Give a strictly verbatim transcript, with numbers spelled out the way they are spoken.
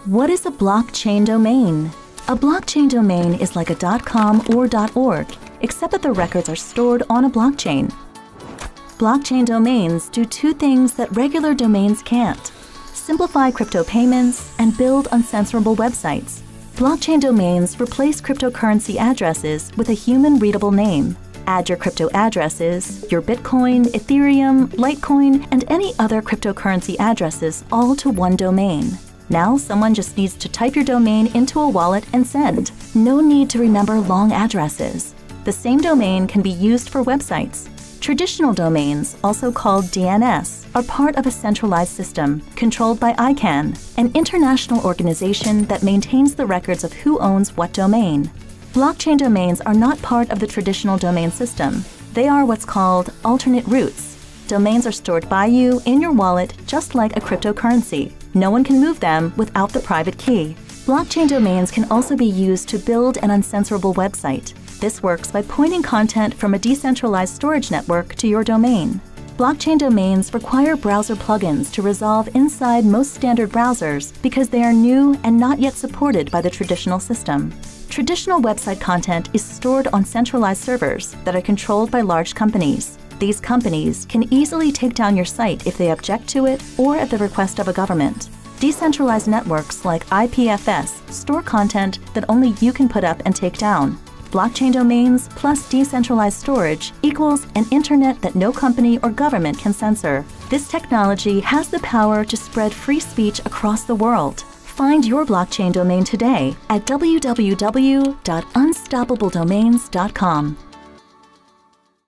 What is a blockchain domain? A blockchain domain is like a .com or .org, except that the records are stored on a blockchain. Blockchain domains do two things that regular domains can't: simplify crypto payments and build uncensorable websites. Blockchain domains replace cryptocurrency addresses with a human-readable name. Add your crypto addresses, your Bitcoin, Ethereum, Litecoin, and any other cryptocurrency addresses all to one domain. Now someone just needs to type your domain into a wallet and send. No need to remember long addresses. The same domain can be used for websites. Traditional domains, also called D N S, are part of a centralized system controlled by I CANN, an international organization that maintains the records of who owns what domain. Blockchain domains are not part of the traditional domain system. They are what's called alternate roots. Domains are stored by you in your wallet just like a cryptocurrency. No one can move them without the private key. Blockchain domains can also be used to build an uncensorable website. This works by pointing content from a decentralized storage network to your domain. Blockchain domains require browser plugins to resolve inside most standard browsers because they are new and not yet supported by the traditional system. Traditional website content is stored on centralized servers that are controlled by large companies. These companies can easily take down your site if they object to it or at the request of a government. Decentralized networks like I P F S store content that only you can put up and take down. Blockchain domains plus decentralized storage equals an internet that no company or government can censor. This technology has the power to spread free speech across the world. Find your blockchain domain today at w w w dot unstoppable domains dot com.